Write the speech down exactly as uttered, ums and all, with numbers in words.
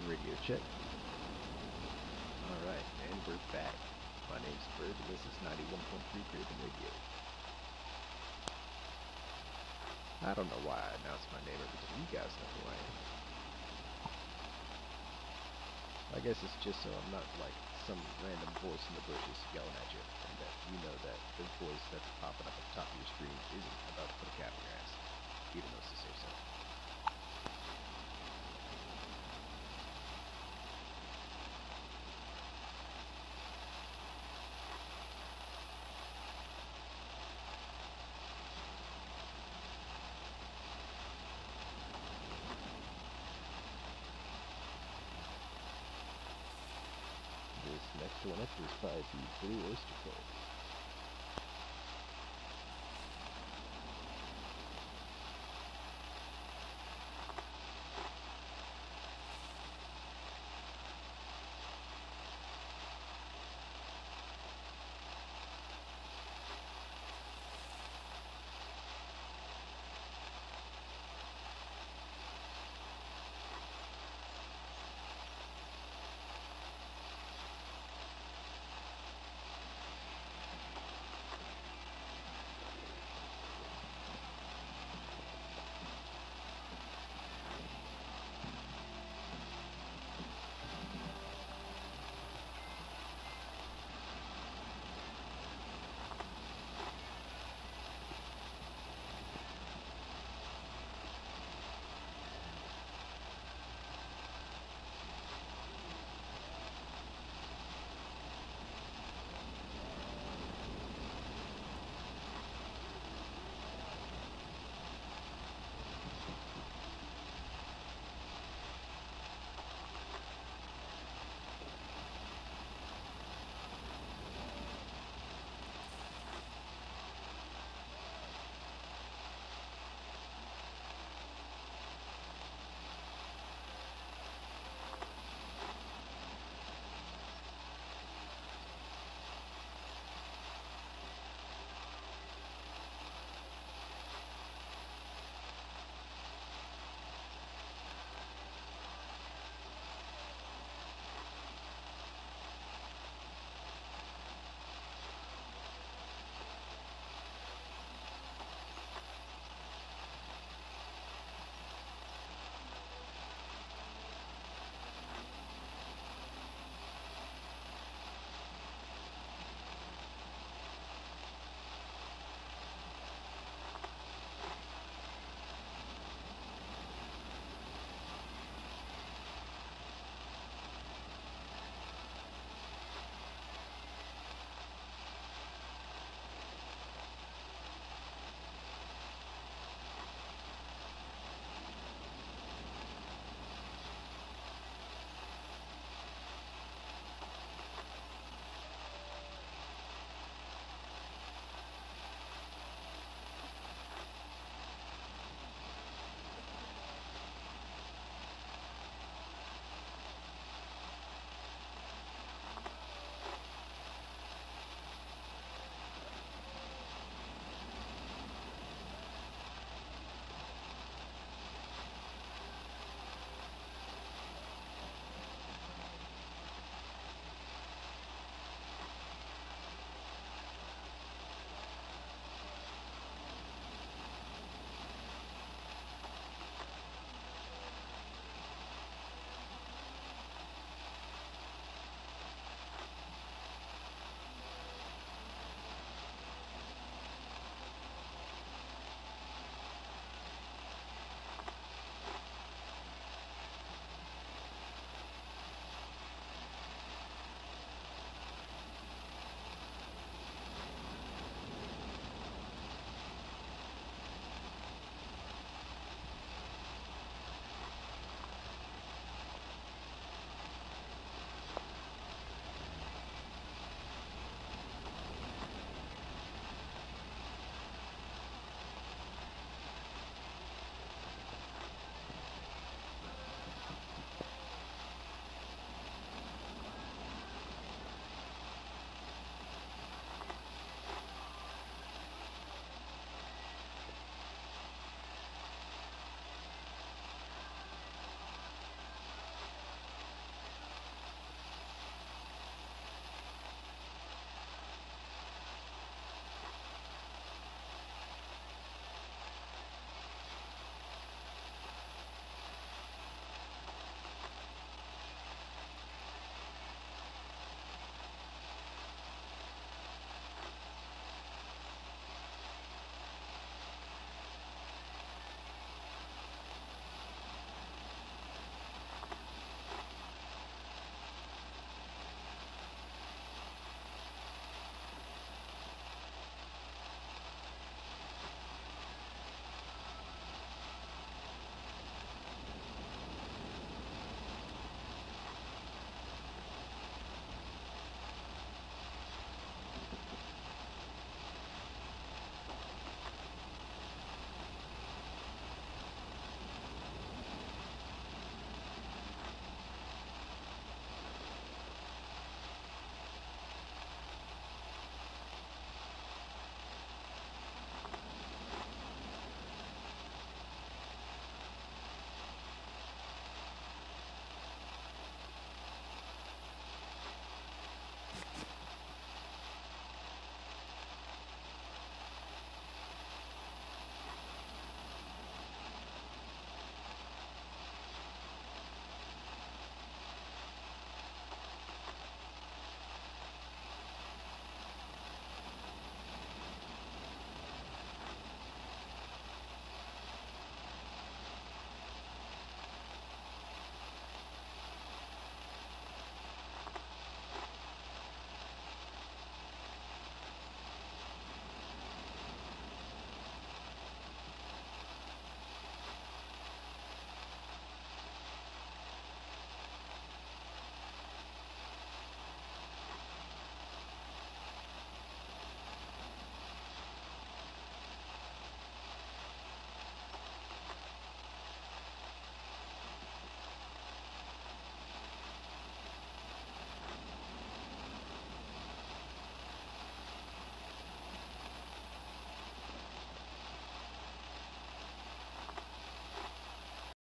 Radio check. Alright, and we're back. My name's Bird, and this is ninety-one point three Grabin Radio. I don't know why I announced my name every time. You guys know who I am. I guess it's just so I'm not like some random voice in the bushes yelling at you, and that you know that the voice that's popping up at the top of your screen isn't about to put a cap in your ass, even though it's the safe zone. This next one up is by the Blue Oyster Cult.